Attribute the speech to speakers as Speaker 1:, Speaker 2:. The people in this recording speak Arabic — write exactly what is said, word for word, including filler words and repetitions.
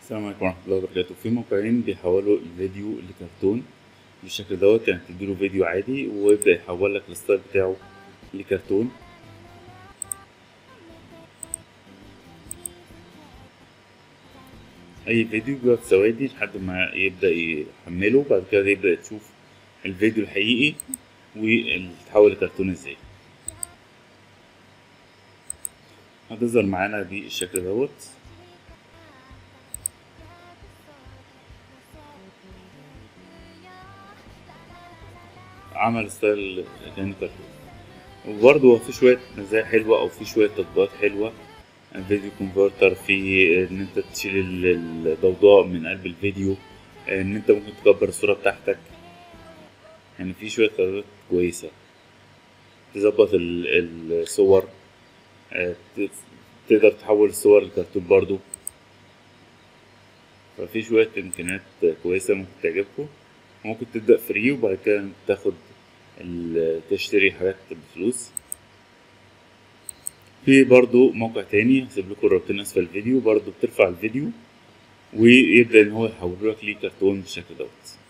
Speaker 1: السلام عليكم ورحمة الله وبركاته. في موقعين بيحولوا الفيديو لكرتون بالشكل دوت، يعني تديله فيديو عادي ويبدأ يحول لك الستايل بتاعه لكرتون. أي فيديو بيقعد ثواني لحد ما يبدأ يحمله، بعد كده يبدأ تشوف الفيديو الحقيقي ويتحول لكرتون ازاي. هتظهر معانا بالشكل دوت، عمل ستايل كأنه كرتون. وبرضه في شوية مزايا حلوة أو في شوية تطبيقات حلوة. فيديو كونفرتر، في ان انت تشيل الضوضاء من قلب الفيديو، ان انت ممكن تكبر الصورة بتاعتك، يعني في شوية تطبيقات كويسة تظبط ال- الصور. آه، ت- تقدر تحول الصور لكرتون برضو. ففي شوية امكانيات كويسة ممكن تعجبكم. ممكن تبدأ فري وبعد كده تاخد ال- تشتري حاجات بفلوس. في برضو موقع تاني هسيب لكم الرابطين اسفل الفيديو، برضو بترفع الفيديو ويبدأ ان هو يحوله لك ليه كرتون بالشكل دوت.